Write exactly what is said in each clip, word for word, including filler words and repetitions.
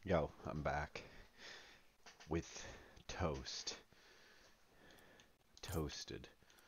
Yo, I'm back with toast. Toasted.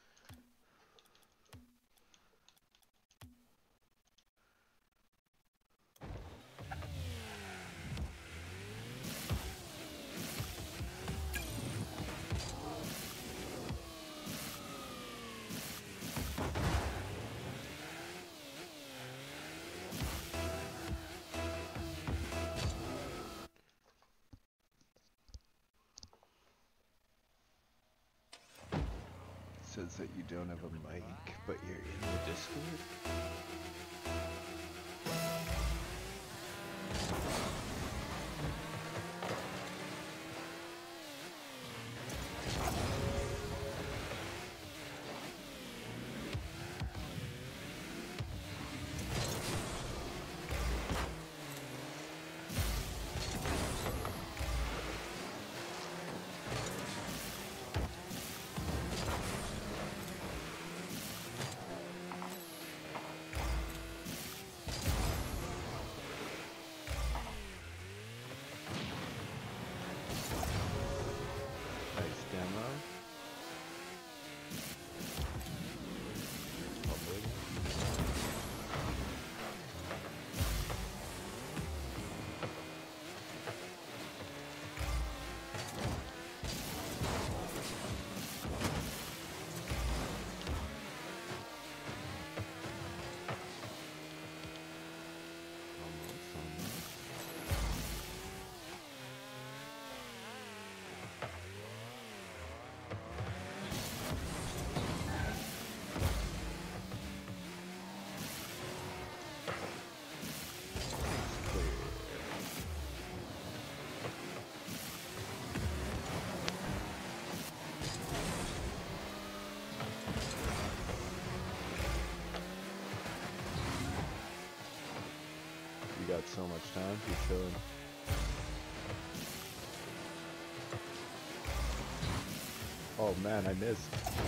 Says that you don't have a mic, but you're in the Discord. Nice demo. Public. Almost, almost. Clear. You got so much time. You're chilling. Oh man, I missed.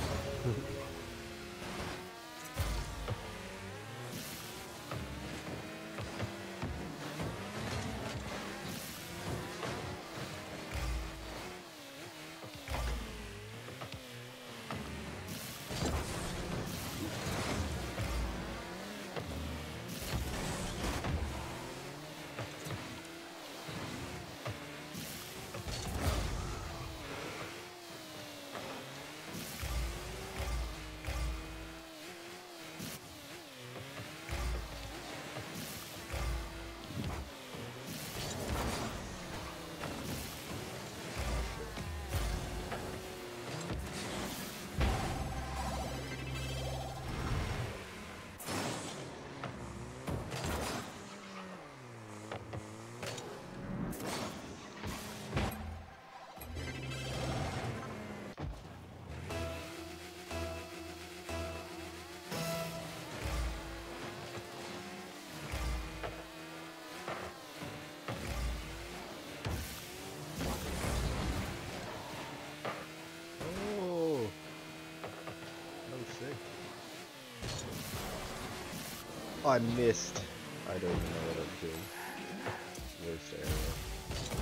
Oh, no sick. Oh, I missed. I don't even know what I'm doing. Worst area.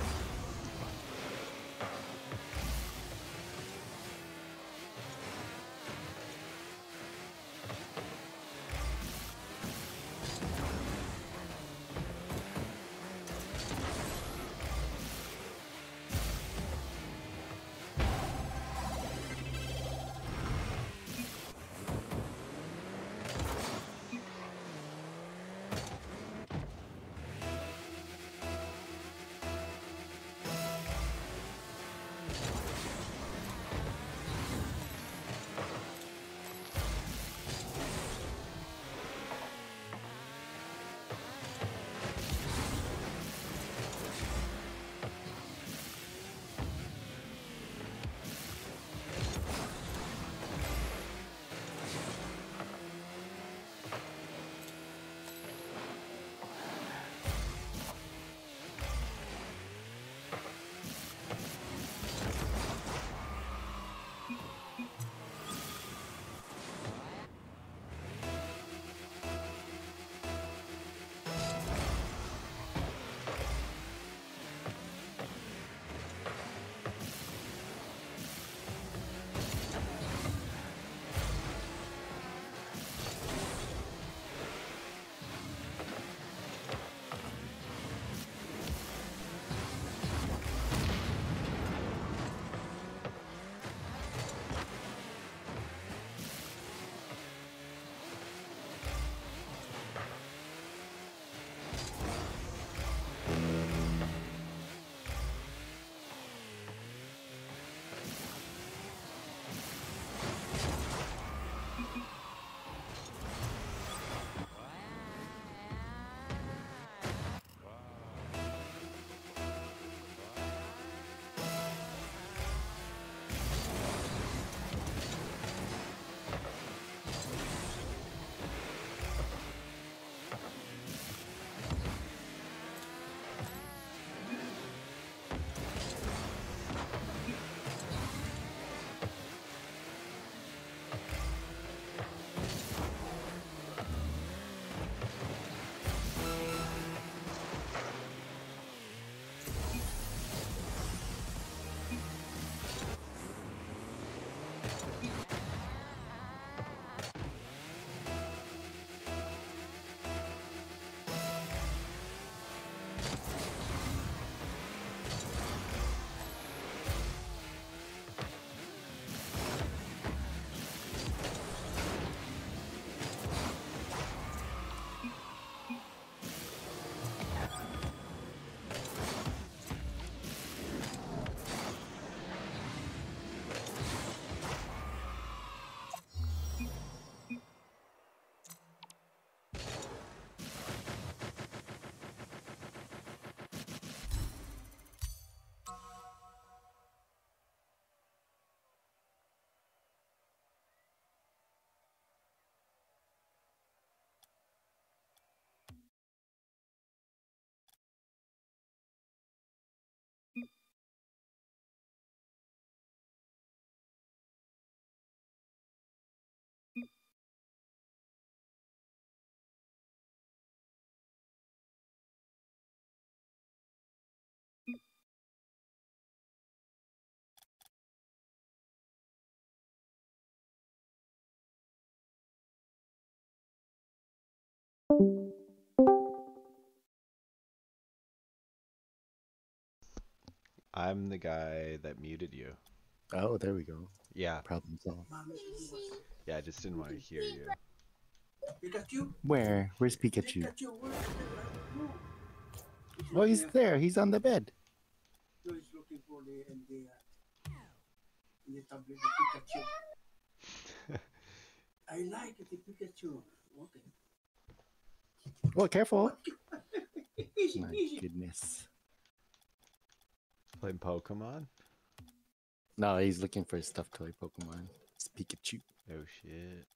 I'm the guy that muted you. Oh, there we go. Yeah. Problem solved. Yeah, I just didn't want to hear you. Pikachu? Where? Where's Pikachu? Pikachu, where is Pikachu? Oh, he's there. He's on the bed. No, he's looking for the in the uh, in the tablet the Pikachu. I like the Pikachu. Okay. Oh, careful. Easy, My easy. goodness. Playing Pokemon? No, he's looking for a stuffed toy Pokemon. It's Pikachu. Oh shit.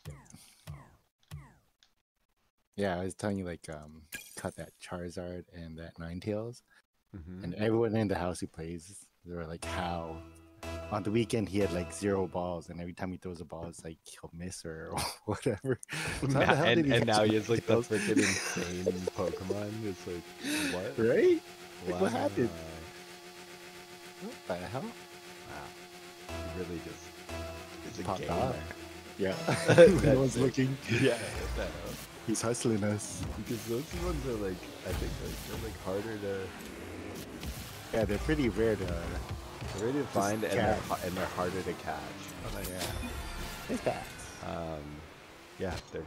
Yeah, I was telling you, like, um, cut that Charizard and that Ninetales. Mm-hmm. And everyone in the house who plays, they were like, how? On the weekend, he had like zero balls, and every time he throws a ball, it's like he'll miss or whatever. So how Na- the hell and did he and catch now he has like the Ninetales? freaking insane Pokemon. It's like, what? Right? Like, Wow. what happened? What the hell? Wow. He really just is a Popped gamer. off. Yeah. That's no one's it. looking. Yeah, hit that up. He's hustling us. Because those ones are like, I think like they're like harder to, Yeah, they're pretty rare to. they're harder to find and they're, catch. ha- and they're harder to catch. Oh, yeah. It's bad. Um, yeah, they're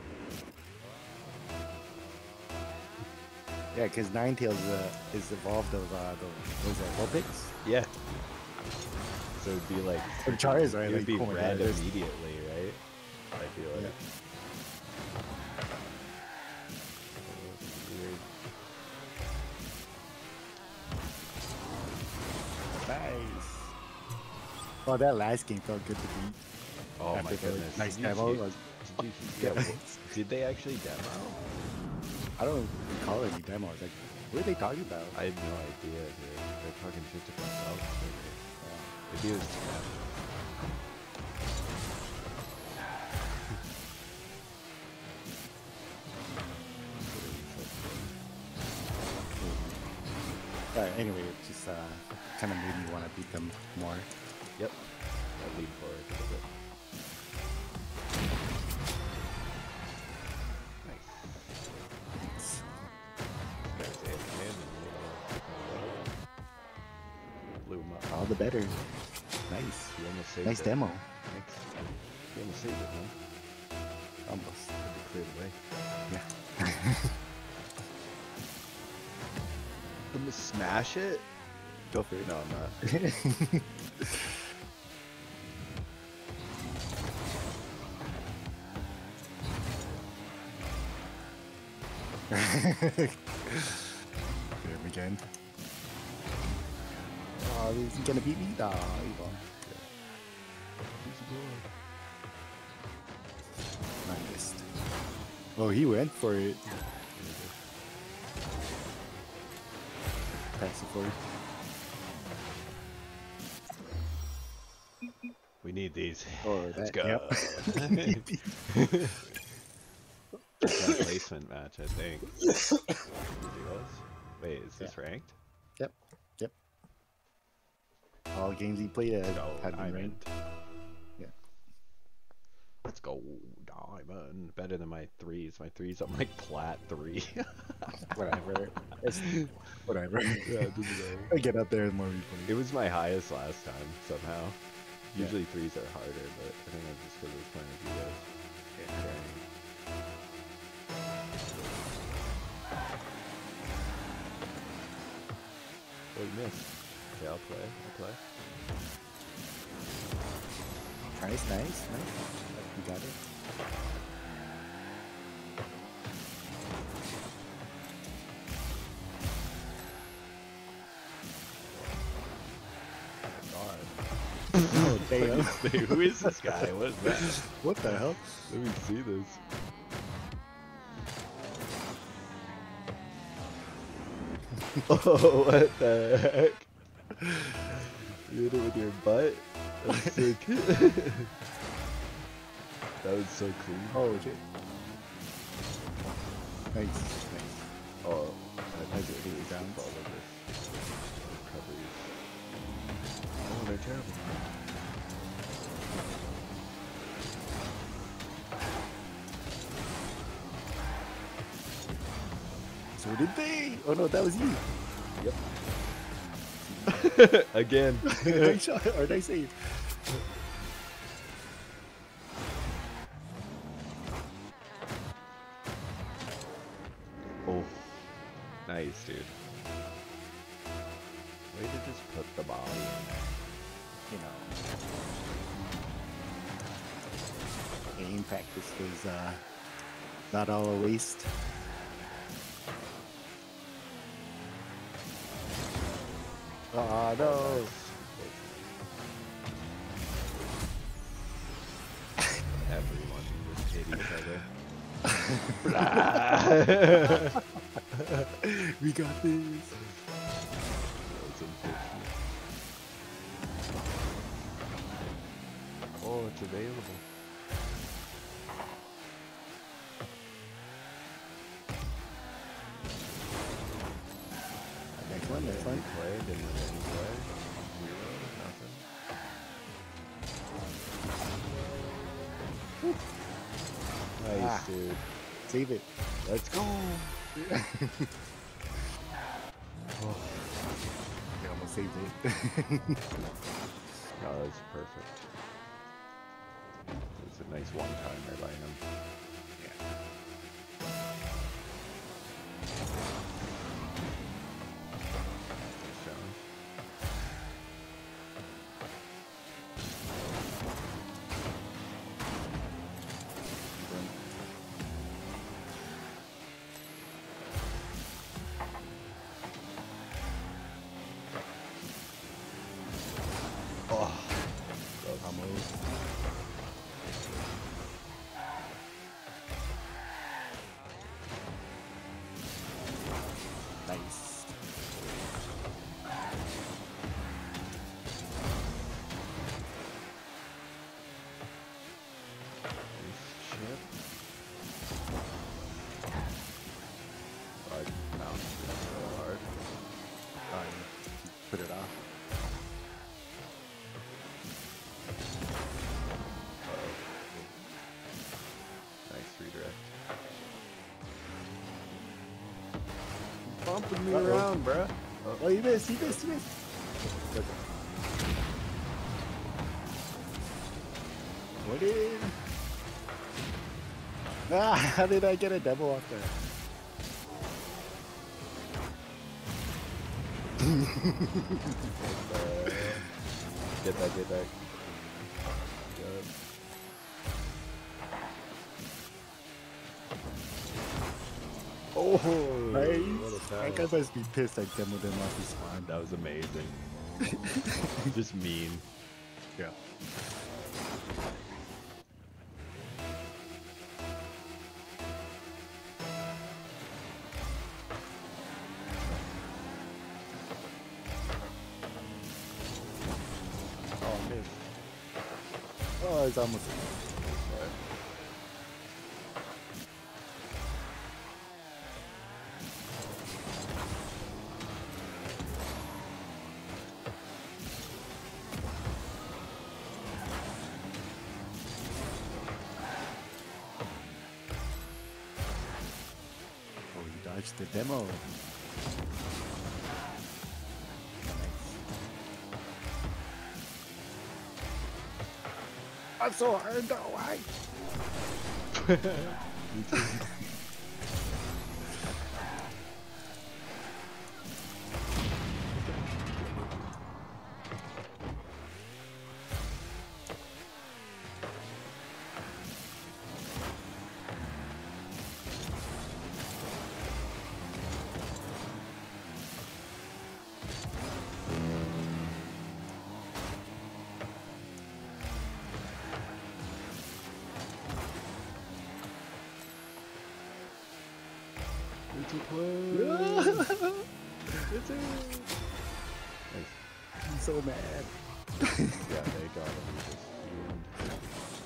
Yeah, because Ninetales uh, is evolved of uh, the was that Vulpix? yeah. So it'd be like Or Charizard, it would like, be oh my God, red there's- immediately, right? I feel like. Yeah. Weird. Nice. Oh, that last game felt good to beat. Oh my After the goodness! nice Did you demo, see- like, did, you, yeah, wh- did they actually demo? I don't recall any demos. Like, what are they talking about? I had no idea, dude. They're talking shit to themselves. Maybe. Maybe it was too bad. Uh, anyway, it just uh, kind of made me want to beat them more. Yep. I lean forward a little bit. Nice. Guys, they have cannon, you know. Blew him up. All the better. Nice. You almost saved Nice it. demo. Thanks. You almost saved it, man. Almost. Had to clear the way. Yeah. I'm gonna smash it? Go for it. No, I'm not. Get him again. Oh, he's gonna beat me? Nah, he won't. I missed. Oh, he went for it. Pass it forward. We need these. Oh, Let's that- go. yep. That placement match, I think. Wait, is this Yeah. ranked? Yep. Yep. All games he played at Go had been diamond. ranked. Yeah. Let's go diamond. Better than my threes. My threes, I'm like plat three. Whatever. It's, whatever. Yeah, it doesn't matter. I get up there and more replay. It was my highest last time somehow. Yeah. Usually threes are harder, but I think that's just because I was playing with you guys. Yeah. Oh, you missed. Okay, I'll play. I'll play. Nice, nice, nice. You got it. Oh, damn. Who is this guy? What is that? What the hell? Let me see this. Oh, what the heck? You hit it with your butt? That's sick. That was so clean. Oh, shit. Nice, nice. Oh, I Nice think to it be was down. all of this. Recoveries. Oh, they're terrible. So did they? Oh no, that was you. Yep. Again. Nice shot, or nice save. Oh, nice, dude. Way to just put the body in there. You know, aim practice was uh, not all a waste. Oh no! Everyone just hit each other. We got this. That's unfortunate. Oh, it's available. Next one, next one. Play, didn't win any play. Zero, nothing. Nice, Ah. dude. Save it. Let's go. Oh. I almost saved it. No, that's perfect. It's a nice one-timer by him. Yeah. Nice shot. Oh, that's Almost. Nice. nice chip. I bounced it so hard. Um, put it off. Uh-oh. Nice redirect. Bumping me Uh-oh. around, bruh. Oh, you missed, you missed, you missed. What in? Ah, how did I get a double off there? Uh, get that, get that. Yep. Oh, Nice. what a That guy pass. must be pissed I demoed him off his spawn. That was amazing. Just mean. Yeah. Oh, I missed. Oh, it's almost. But Oh, he dodged the demo. I'm so hard, go away. me too. It's a play. It's it. Nice. I'm so mad. Yeah, they got him. He just fumed.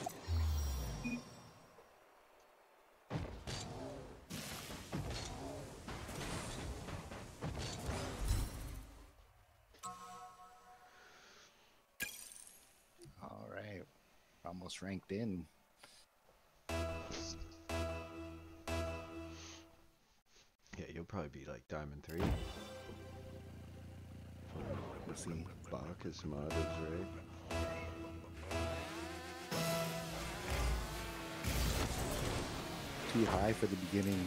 All right. Almost ranked in. Yeah, you'll probably be like Diamond three. We'll see. Bacchus mod is right. Too high for the beginning.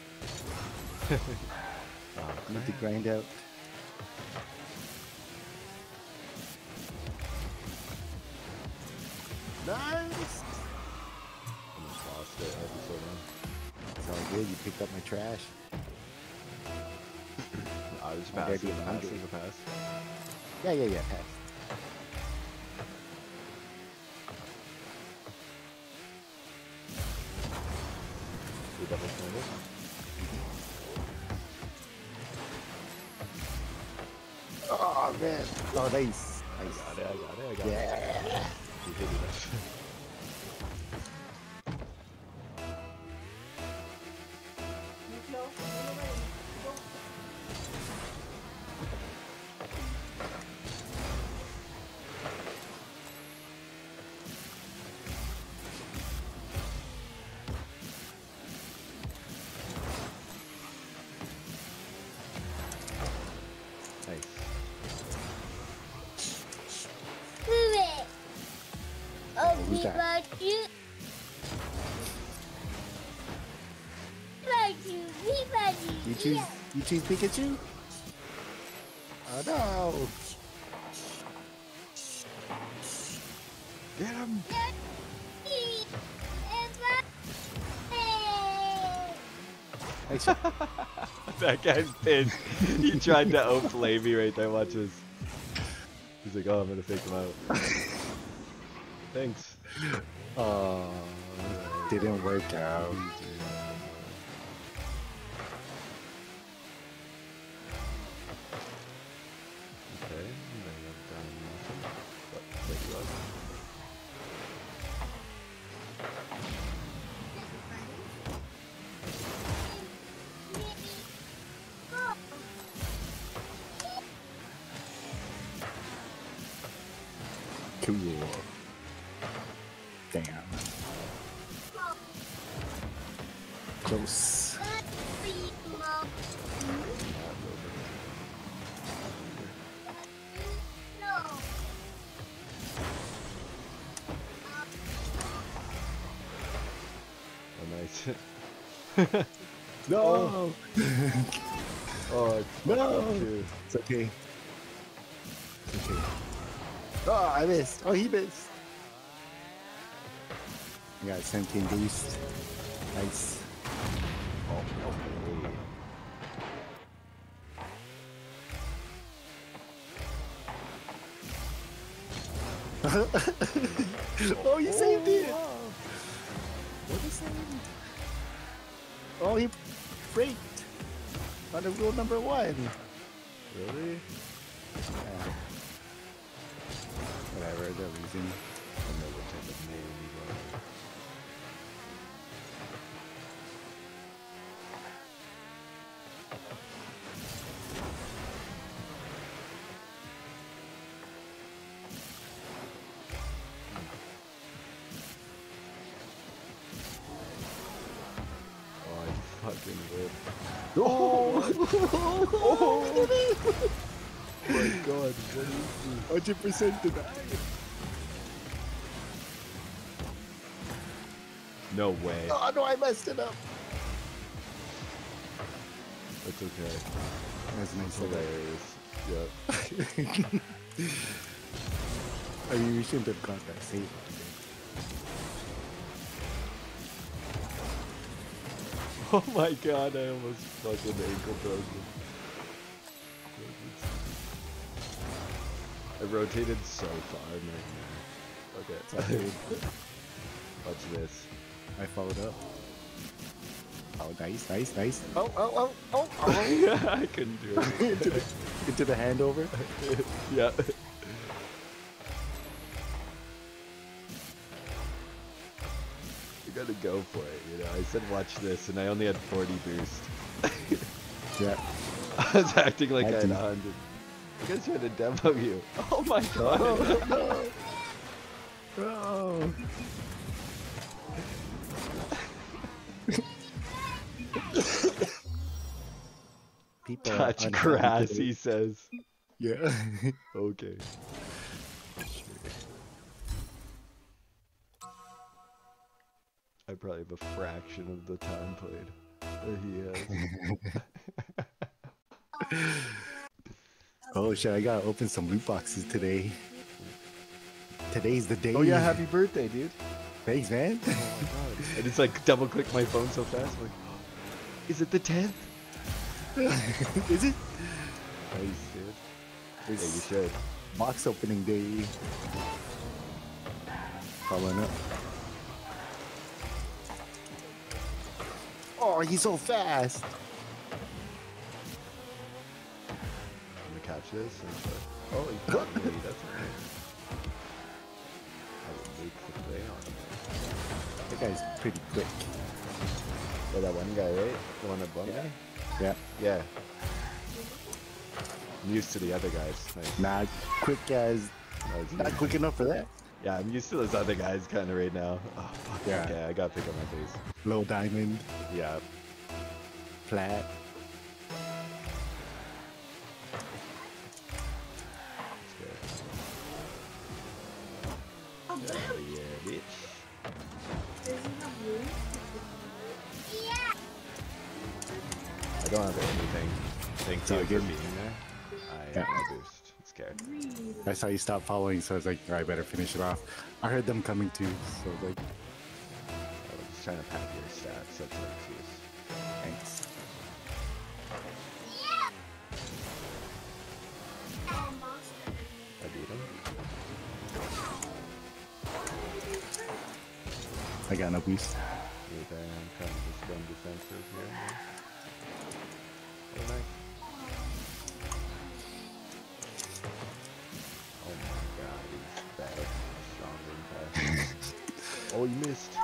Oh, Need to grind out. Nice! Almost lost it. I'd be so done. It's all good. You picked up my trash. I was I'm passing. ready, The I'm pass ready. is a pass. Yeah, yeah, yeah. Pass. We double pointed. Oh man! Oh, nice. I Nice. got it. I got it. I got Yeah. it. You hit it. Nice. Oh, who's that? Pikachu. Pikachu, Pikachu. You choose. Yeah. You choose Pikachu. Oh no! Get him! Daddy, Pikachu. Nice. That guy's pissed. He tried to outplay me right there. Watch this. He's like, oh, I'm gonna fake him out. Thanks. Oh, didn't work out. Okay, I have done nothing. But there you are. Cool. Damn. Close. Oh, nice. No! Oh, it's No! Dude. It's okay. It's okay. Oh, I missed. Oh, he missed. I got seventeen boost. Nice. Oh, okay. Oh, you saved it! What a save! Oh, he freaked on the rule number one. Really? Yeah. Whatever, they're losing. I know what type of name you got. Oh, I fucking whipped. Oh! Oh my god, what is this? one hundred percent denied. No way. Oh no, I messed it up. That's okay. That's nice. Hilarious. Yep. I mean, we shouldn't have got that save. Oh my god, I almost fucking ankle broken. I rotated so far, man. Okay. Watch this. I followed up. Oh, nice, nice, nice. Oh, oh, oh, oh, oh. I couldn't do it. into, the, into the handover. Yeah. You gotta go for it, you know. I said watch this, and I only had forty boost. Yeah. I was acting like I I had do. one hundred. You guys trying to demo you. Oh my god. Oh, no. Oh. People are Touch unhappy grass, today. he says. Yeah. Okay. I probably have a fraction of the time played that he has. Oh shit! I gotta open some loot boxes today. Today's the day. Oh yeah, happy birthday, dude. Thanks, man. Oh my god. I just like double click my phone so fast. I'm like, is it the tenth? Is it? Nice, dude. Yeah, you It's should. box opening day. Following up. Oh, he's so fast. I'm gonna catch this. And uh, oh, he got me. That's nice. I would wait for play on him. That guy's pretty quick. Oh, that one guy, right? The one that bumped me? Yeah. Yeah. I'm used to the other guys. Nice. Not quick as. That was Not good. quick enough for that. Yeah, I'm used to those other guys kind of right now. Oh, fuck. Yeah. Okay, I gotta pick up my face. Low diamond, Yeah. flat. Let's go. Oh, yeah, bitch. I don't have anything. Thank So you for again- being there. I Yeah. have my boost. It's scared. I saw you stop following, so I was like, all right, better finish it off. I heard them coming too, so I was like, I was just trying to pad your stats. That's an excuse. thanks. I beat him. I got no boost. Maybe I'm kind of just going defensive here. Oh, nice. Oh my god, he's better. Stronger and faster. Oh, you missed.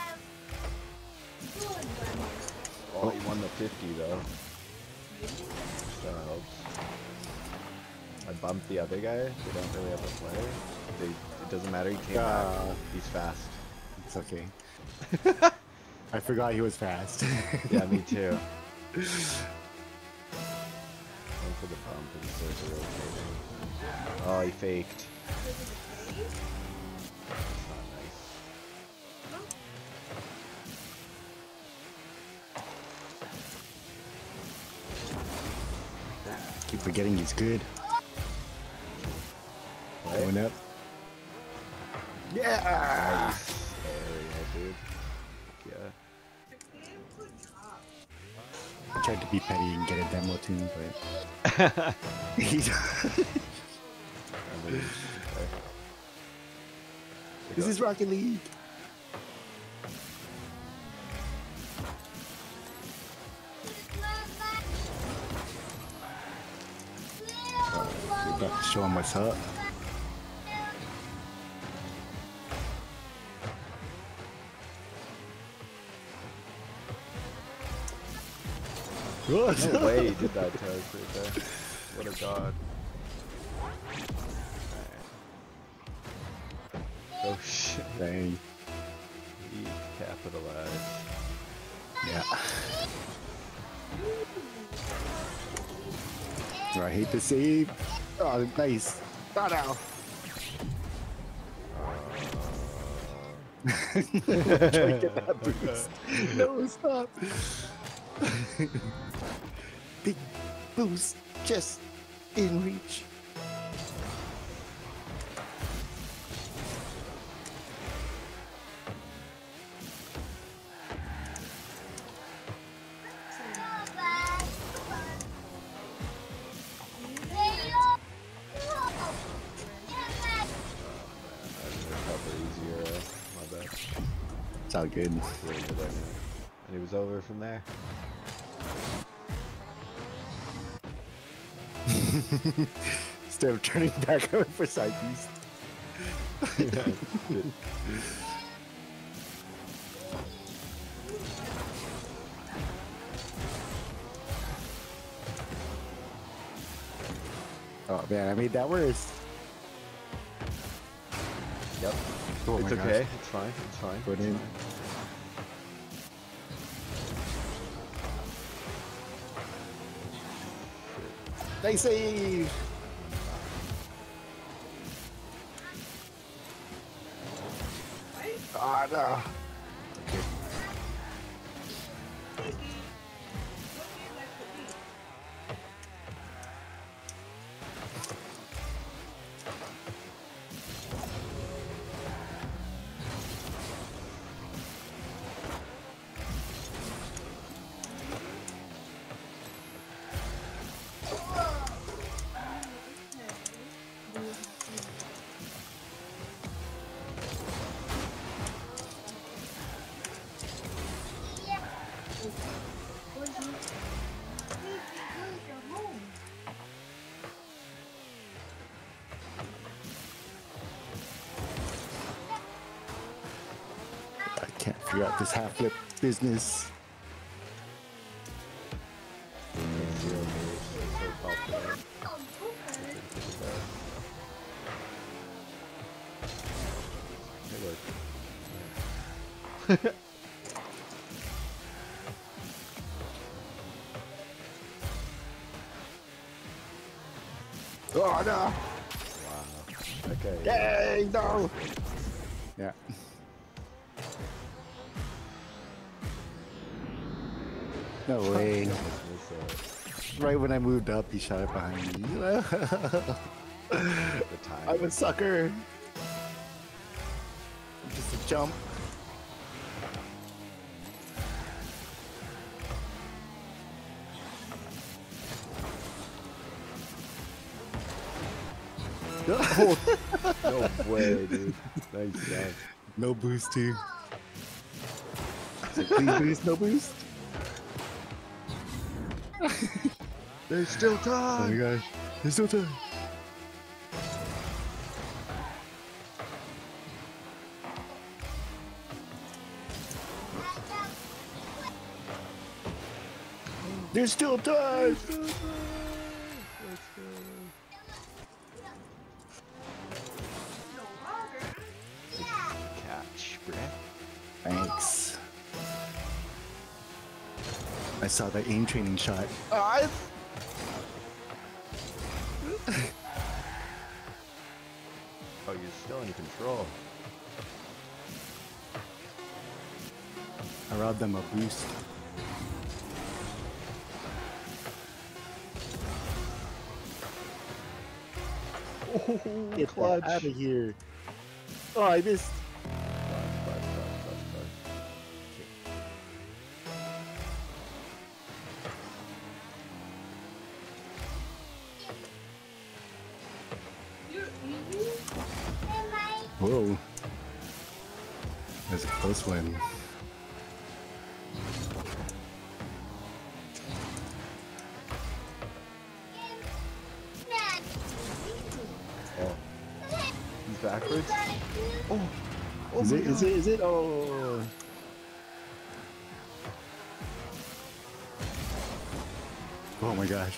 Oh, he won the fifty though. That helps. I bumped the other guy. They don't really have a play. They, it doesn't matter. He came Uh, back. He's fast. It's okay. I forgot he was fast. Yeah, me too. Going for the bump and starts rotating. Oh, he faked. That's not nice. Keep forgetting he's good. Right? Going up. Yeah! Nice area, dude. Yeah. I tried to be petty and get a demo too, but he's. I mean, okay. This is Rocket League. We're about to show him what's up. No way he did that to us right there. What a god. Alright. Oh shit. Dang. He capitalized. Yeah. Oh, I hate to save. Oh, nice. Oh, no. Try to get that boost. No, stop. Big boost just in reach. It's all good. Really good right now. And he was over from there. Instead of turning back over for side beast. Oh man, I made that worse. Yep. Oh It's my gosh. okay. It's fine. It's fine. Put It's in. fine. Nice save. Oh no. Okay. I can't figure out this half flip business. Zero boost is so popular. Hey, look. Oh no! Wow. Okay. Yay! No! Yeah. No way. This, uh, Right when I moved up, he shot it behind me. the time. I'm a sucker. Just a jump. Oh, no way, dude. Nice job. No boost too. Please boost, no boost. There's still Oh my time. gosh, there's still time. There's still time. Let's go. Catch, bruh. Thanks. I saw that aim training shot. Oh, you're still in control. I robbed them a boost. Oh, Get clutch. out of here. Oh, I missed. Clutch, clutch, clutch, clutch, clutch. Whoa. That's a close one. Oh, he's backwards. Oh, oh Is my it? Is God. it? Is it? Oh. Oh my gosh.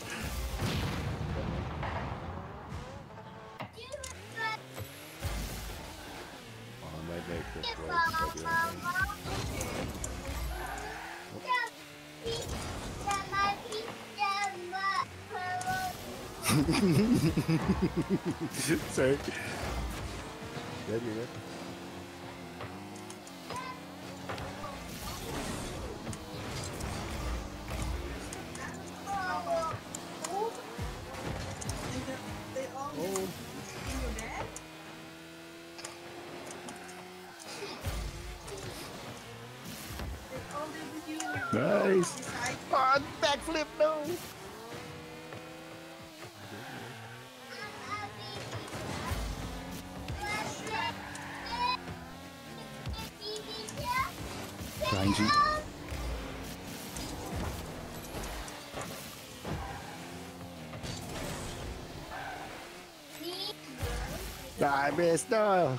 Oh, I might make this race if I do anything. Sorry. Good, you're good. Oh, Nice. Oh, backflip, no. Grind you. I missed, no.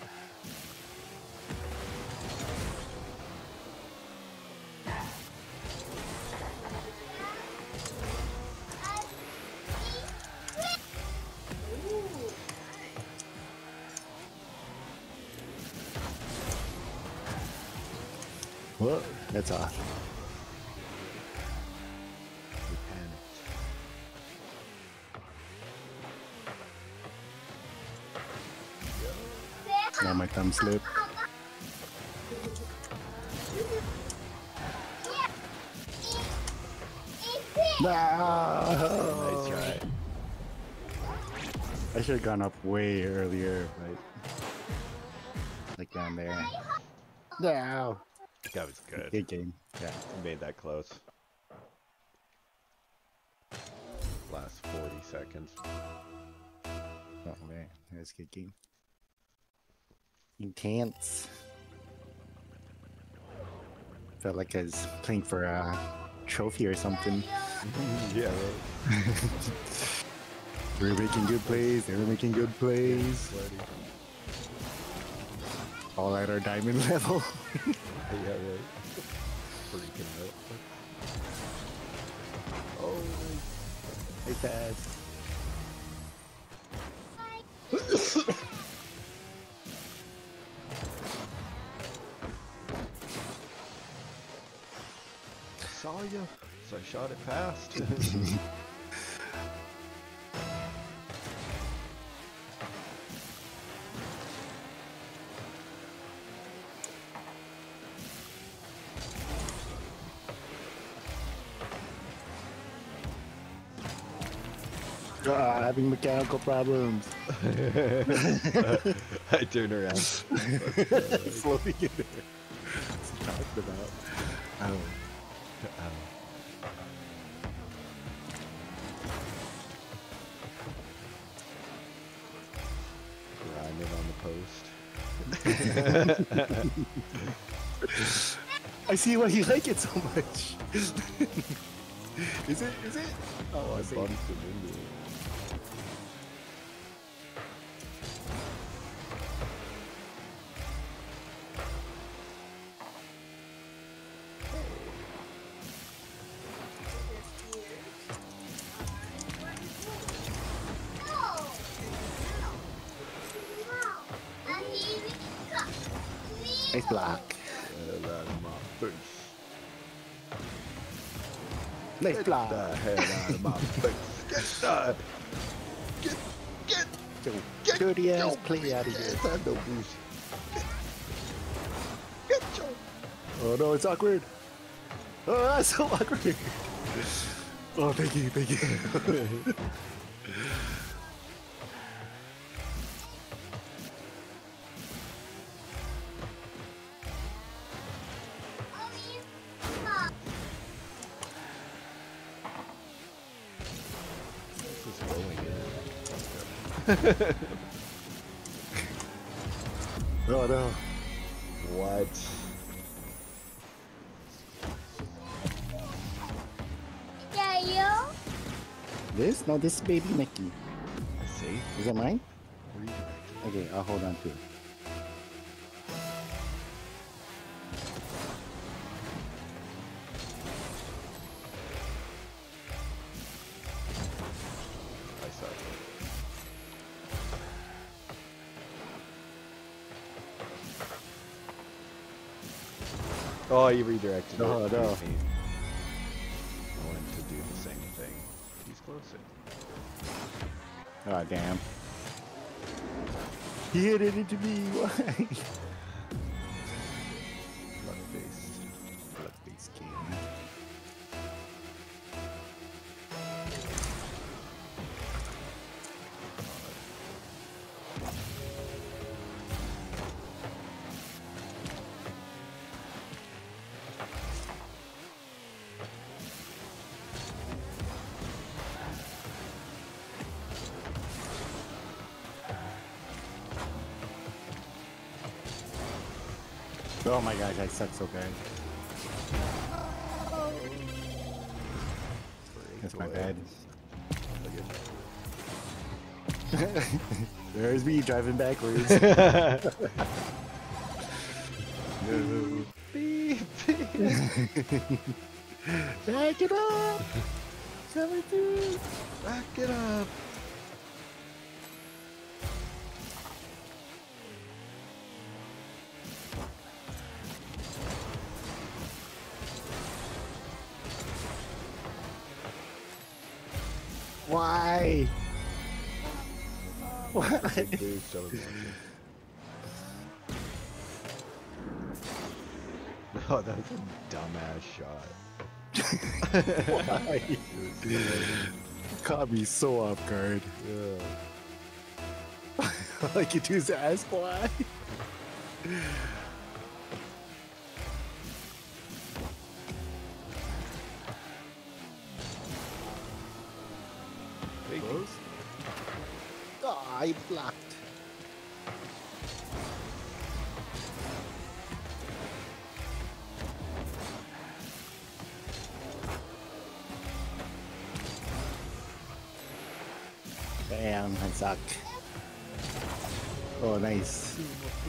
Whoa, that's off. we panicked. Now my thumb slip. No! Nice try. I should have gone up way earlier, right? Like down there. No! That was good. Good game. Yeah. You made that close. Last forty seconds. Oh man, that's a good game. Intense. Felt like I was playing for a trophy or something. Yeah, right. We were making good plays, they were making good plays. All at our diamond level. Yeah, right. Freaking out. Oh, I passed. saw you, so I shot it past. Ah, having mechanical problems. I turn around. Floating in there. What's he talking about? Oh. Grinding on the post. I see why you like it so much. Is it? Is it? Oh, I I see. bumped him into it. Nice block. Get out of my face. Nice Get block. the hell out of my face. Get the... Get... Get... Get... Dirty ass Get... play out of here. Get the boost. Get... Get your... Oh no, it's awkward. Oh, that's so awkward. Oh, thank you, thank you. This is going in. Oh no. What? This? No, this is baby Mickey. See? Is it mine? Redirect. Okay, I'll hold on to it. I suck. Oh, you redirected No, it. no. I wanted to do the same thing. He's closer. Oh damn. He hit it into me. Why? Blood-based. Blood-based game. Oh my gosh, I suck so bad. That's my bad. There's me driving backwards. No. Beep, beep. Back it up! Coming through! Back it up. Why? Why? Big boost, I was watching. Oh, that was a dumbass shot. Why? Caught me so off guard. Yeah. Like you do the ass fly. Close. Oh, I blocked. Damn, I suck. Oh, nice.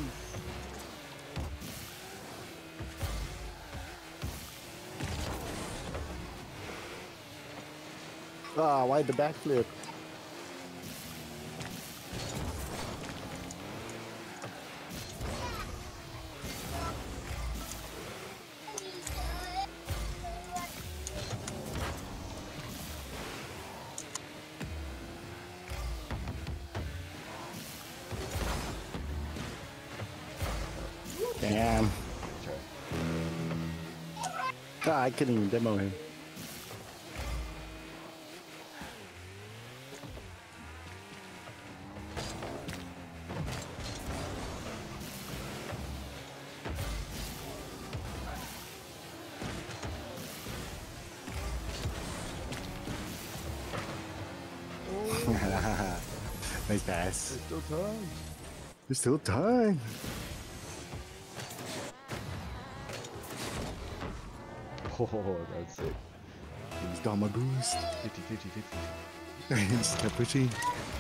Ah, why the backflip? Damn. Ah, I couldn't even demo him. Nice pass. There's still time. There's still time. Oh, that's it. He's got my boost. fifty, fifty, fifty. He's kept pushing.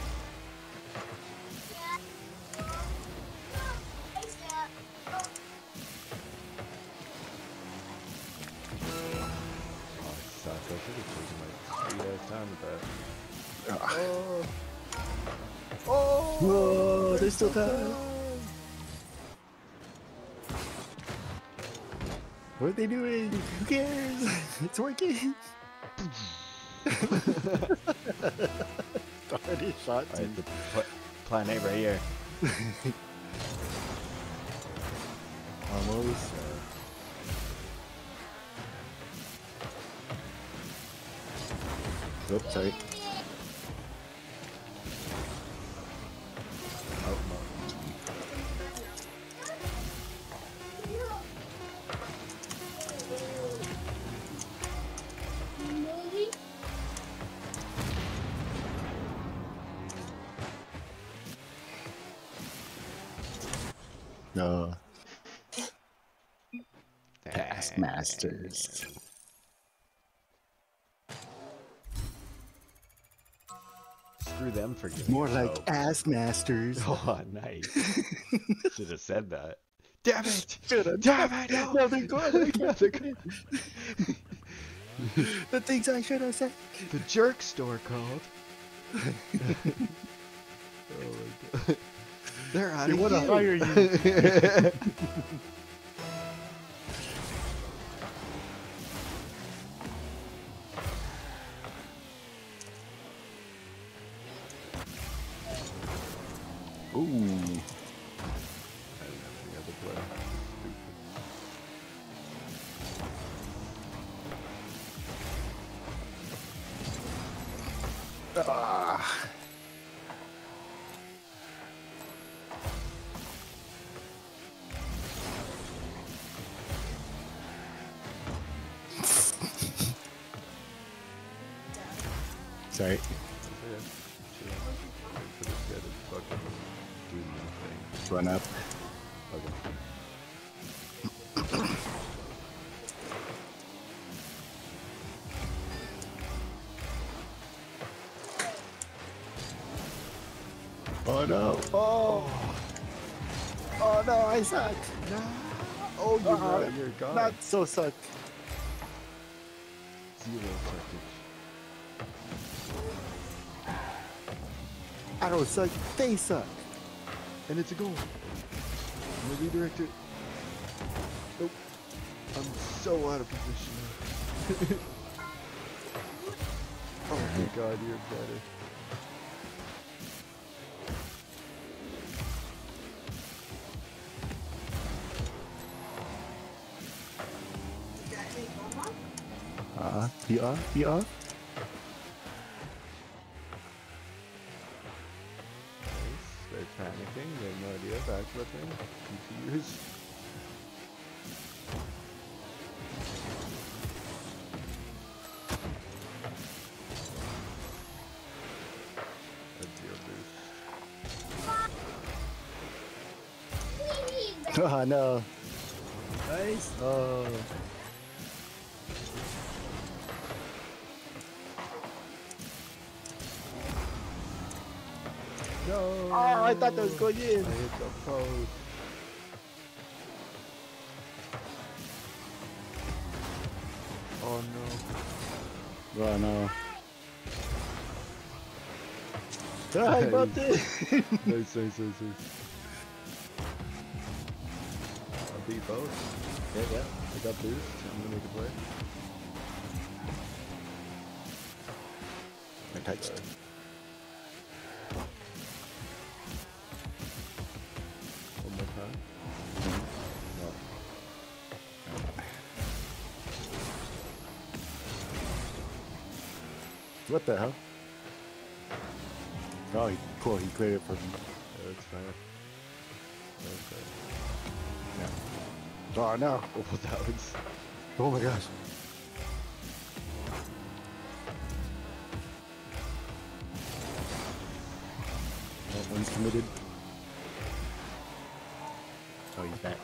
Oh, it sucks. I should have chosen my sweet ass time with that. Ah. Oh. Oh. Whoa, there's still time. What are they doing? Who cares? It's working. Already shot Alright, you. the pl plan A right here. Almost. Oops, sorry. Oh, no. No. Taskmasters. Screw them for giving More it like hope. ass masters. Oh, nice. Should have said that. Damn it! Should've. Damn it! No! No, they're good. No, they're good. The things I should have said. The jerk store called. Oh my god. They're out They of wanna you. hire you. Ooh. I didn't have any other play. Ah. Sorry. Stupid. Yeah. Chill. Wait for this guy to fucking do nothing. Run up. Okay. Oh no. Oh. Oh no, I suck. No. Oh, you're Uh, right. You're gone. Not so suck. Zero second. I don't suck. They suck. And it's a goal. I'm gonna redirect it. Nope. I'm so out of position. Oh my god, you're better. You are? You are? Nice. They're panicking. They have no idea. Backflipping. Confused. That's your boost. Oh no. Nice. Oh. No! Oh, I thought that was going in. I hit the post. Oh no. Oh no. Oh, I bumped it. Nice, nice, nice, nice. I'll beat both. Yeah, yeah. I got boost. I'm gonna make a play. I touched. Uh, One more time. No. What the hell? Oh, he, cool. He cleared it for me. Yeah, that's fine. Okay. Yeah. Oh no. Oh, that was. Oh my gosh. Oh, one's committed. Oh, he's back.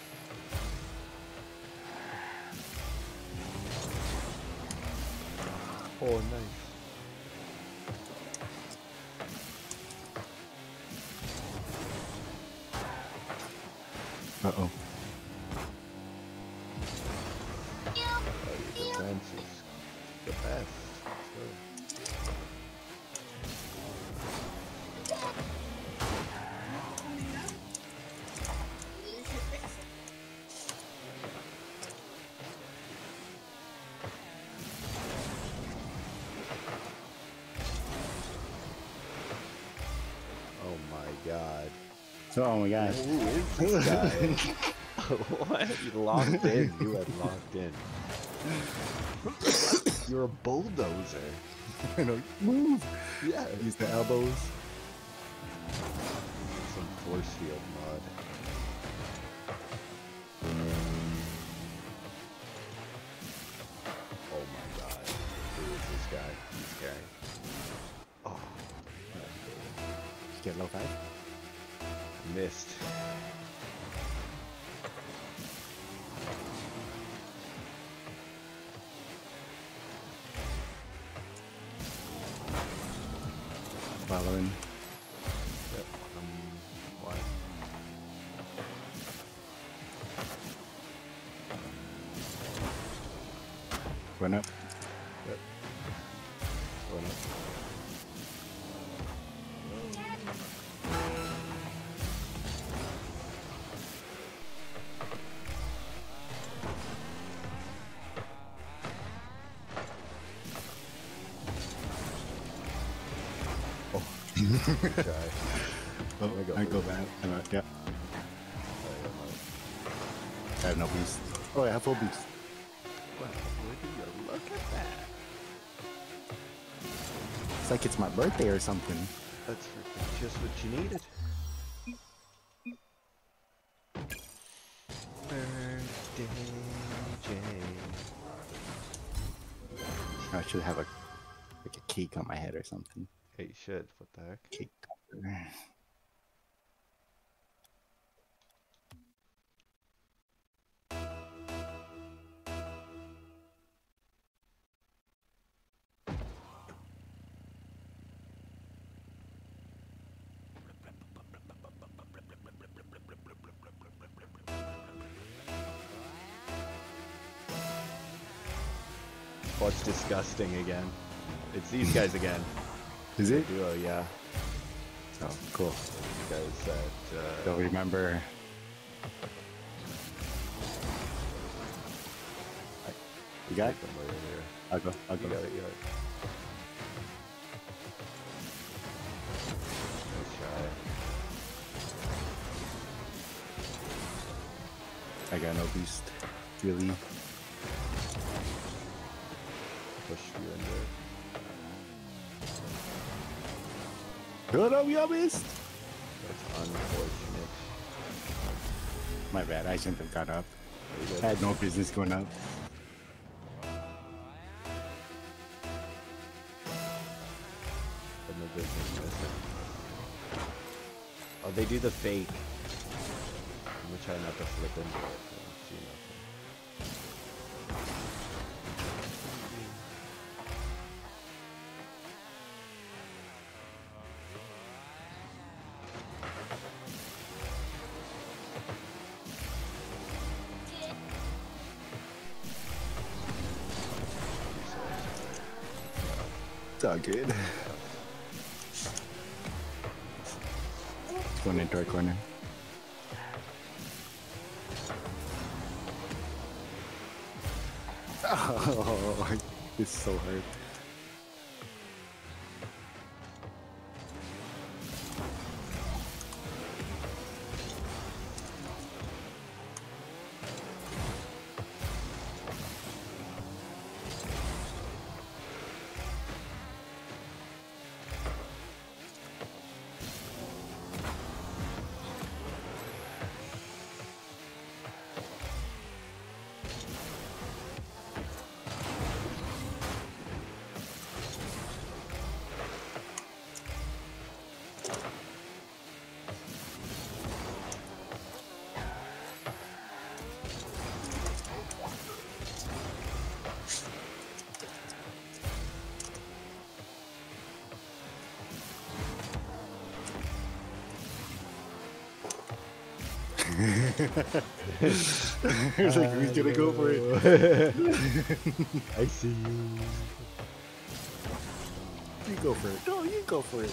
Oh, nice. Uh oh. Oh, your defense is the best. Let's go. Oh my god. Oh my gosh. Who is this guy? What? You locked in. You had locked in. You're a bulldozer. I know. Move. Yeah. Use the elbows. Some force field mod. Oh my god. Who is this guy? He's scary. Oh. Did you get low five? Missed. Following. Yep. Um, why? Run up. Yep. Going up. Good try. Oh, I go I go first. back. I'm out. Yeah. I don't know. I have no boost. Oh, I have full boost. Wow, look at you. Look at that. It's like it's my birthday or something. That's freaking just what you needed. Birthday Jay. I should have a like a cake on my head or something. Hey, you should. What the heck? Cake. Oh, it's disgusting again. It's these guys again. Is it? Duo, yeah. Oh, cool. These guys that, uh... Don't remember. You got it? somewhere in here. I'll go. I'll You go. got it, you got it. Nice try. I got no boost. Really? pushed you into it. Good up, you missed. That's unfortunate. My bad, I shouldn't have got up. There you I go. had no business going up. Had no business missing. Oh, they do the fake. I'm gonna try not to flip into it. I don't see nothing. It's all good. Going into our corner. Oh, it's so hard. It's like, who's gonna go for it? I see you. You go for it. No, you go for it.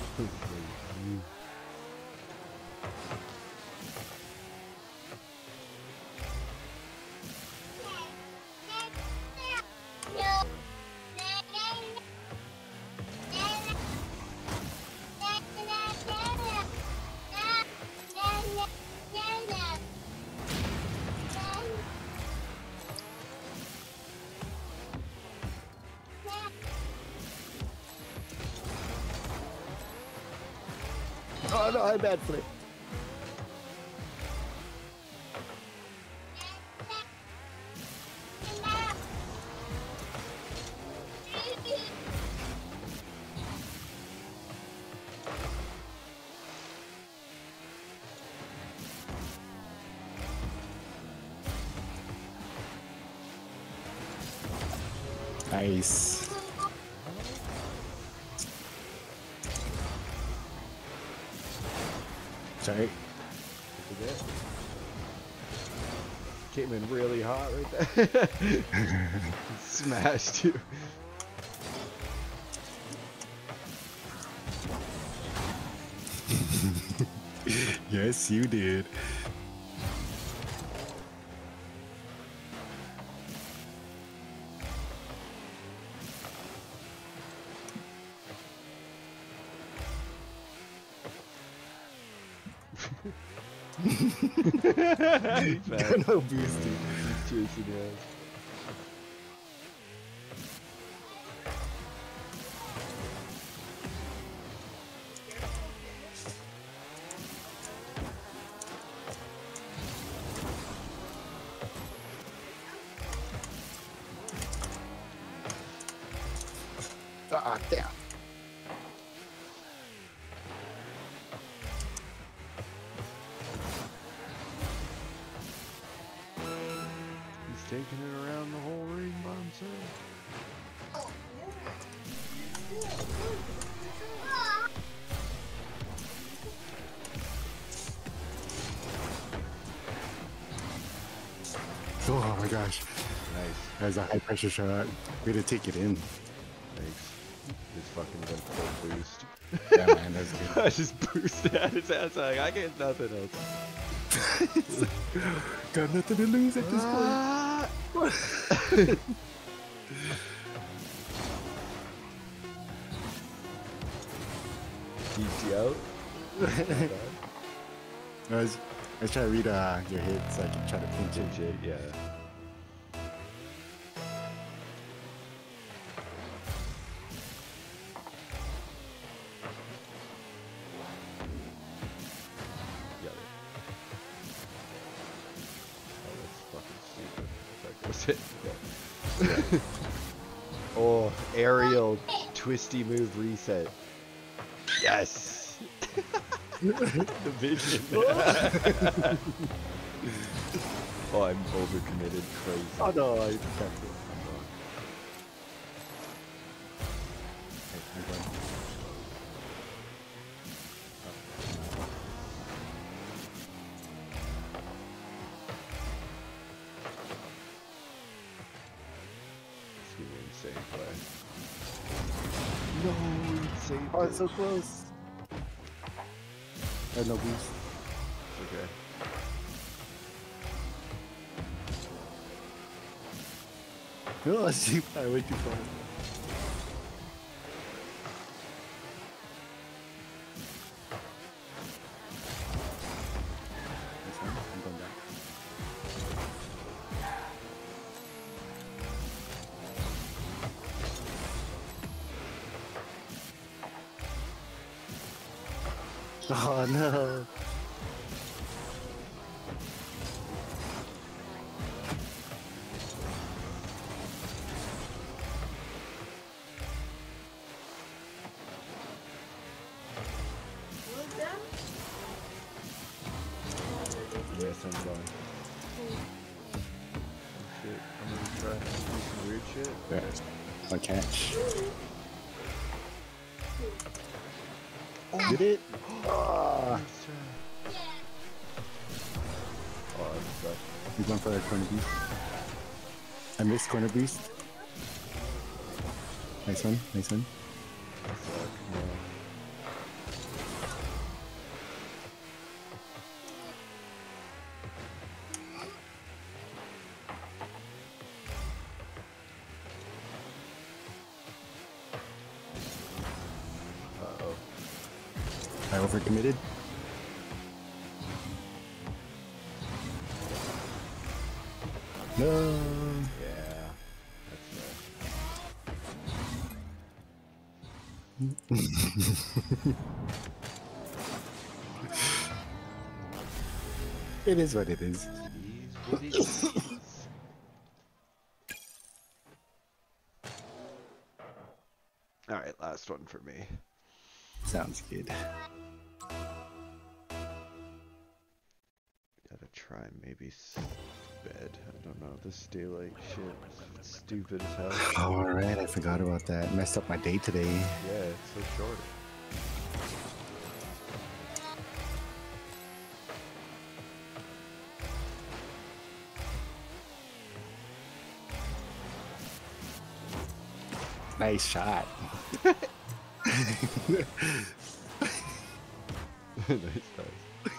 Oh no, I bad flip. Nice. Sorry. Came in really hot right there. Smashed you. Yes, you did. Got no boosting. Chasing ass. Ah, damn. He's taking it around the whole ring by himself. Oh my gosh. Nice. That's a high pressure shot. Way to take it in. Thanks. Just fucking went full boost. Yeah, man, that's good. I just boosted at his ass. Like, I get nothing else. Got nothing to lose at this Ah! point. Geeked you out? I was, I was trying to read uh, your hit so I can try to pinch it. Shit, yeah. Sit. Oh, aerial twisty move reset. Yes. The vision. Oh, I'm overcommitted. Crazy. Oh no, I can't do it. Okay, I'm going. It's gonna be insane play. No, insane. Oh, it's so close. I have no boost. Okay. No, it's too far, way too far. This one, I'm going back. Oh no! Yes, I'm going. Oh shit, I'm gonna try to do some weird shit. There. One catch. Did it? Oh, Nice try. Oh, I'm stuck. he's going for that corner beast. I missed corner beast. Nice one, nice one. I suck. No. Uh-oh. I overcommitted. No. Yeah. That's It is what it is. right. It is what it is. Alright, last one for me. Sounds good. Gotta try maybe s- bed. I don't know. This daylight shit is stupid as hell. Alright, I forgot about that. Messed up my day today. Yeah, it's so short. Nice shot. Nice pass.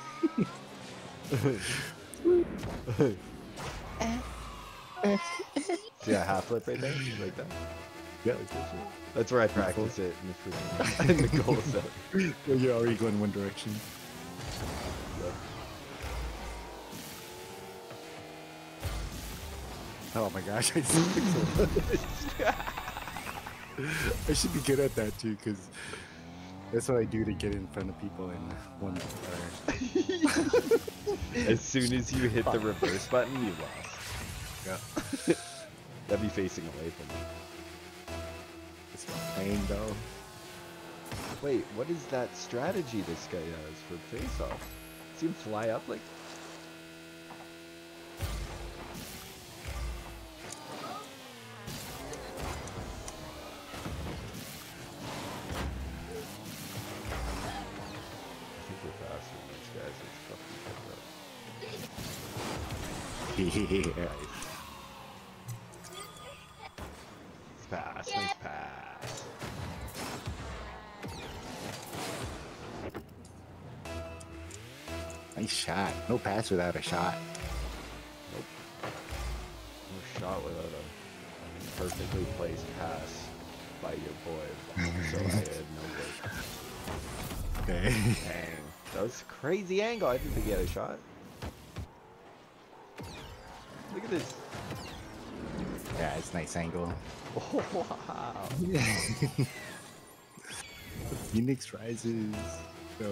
See that half flip right there? Like that? Yeah. Like this shit? That's where I practice it in the freaking in the goal zone. Well, you're already going one direction. Yep. Oh my gosh, I suck so much. I should be good at that too, because that's what I do to get in front of people in one hour. As soon as you hit the reverse button, you lost. Yeah. That'd be facing away from me. It's pain though. Wait, what is that strategy this guy has for face-off? See him fly up like... I think we're faster than these guys. Let's fucking pick up. Yeah. Nice. Nice pass, nice pass. Nice shot. No pass without a shot. Nope. No shot without a perfectly placed pass by your boy. So I had no way. Okay. Dang. That was a crazy angle. I didn't think he had a shot. Look at this. Yeah, it's nice angle. Oh, wow. Phoenix rises. So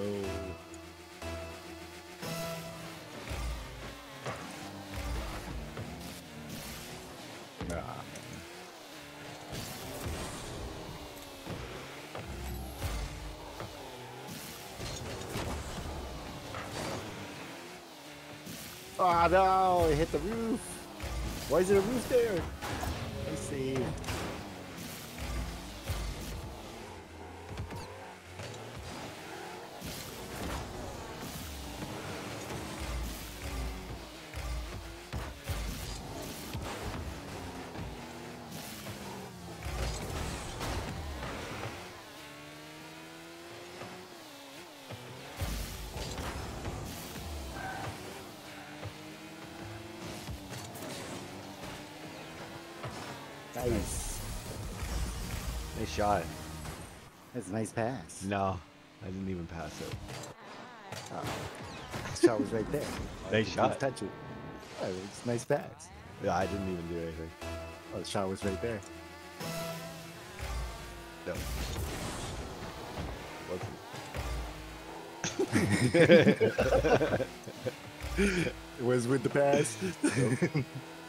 Oh no, it hit the roof. Why is there a roof there? I see. Nice. Nice shot. That's a nice pass. No, I didn't even pass it. Oh. The shot was right there. Nice shot. Touch it. Oh, it's a nice pass. Yeah, I didn't even do anything. Oh, the shot was right there. No. Wasn't. It was with the pass. Nope.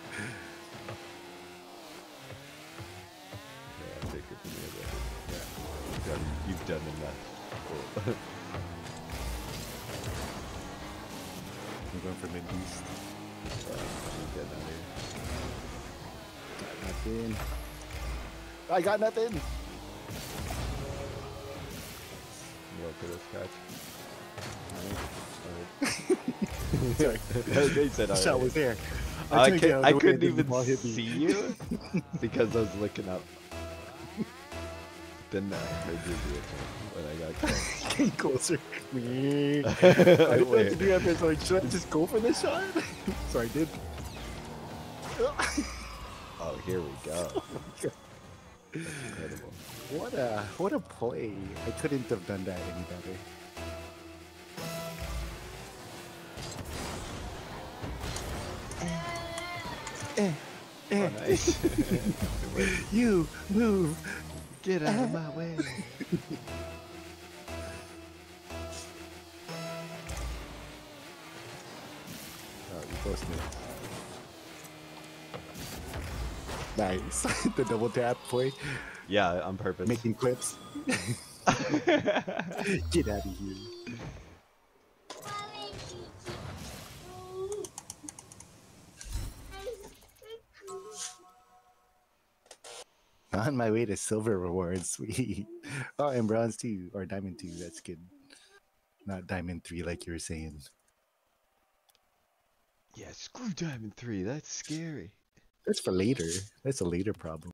Yeah, I'll take it from the other. Yeah, you've done, you've done enough. Cool. I'm going for mid east. Uh, I'm getting out of here. Got nothing. I got nothing. You go for this catch. Sorry. They said The all shot right. was there. I, turned could, down I the way couldn't the even ball hit me. see you because I was looking up. Then I heard you do it when I got close. Getting closer. Me. I didn't know what to do after. So like, should I just go for this shot? So I did. Oh, here we go. That's incredible. What a what a play! I couldn't have done that any better. Eh, eh. Oh, nice. You move. Get out of my way. Oh, you posted it. Nice. The double tap play. Yeah, on purpose. Making clips. Get out of here. On my way to silver rewards, sweet. Oh, and bronze two, or diamond two, that's good. Not diamond three like you were saying. Yeah, screw Diamond three. That's scary. That's for later. That's a later problem.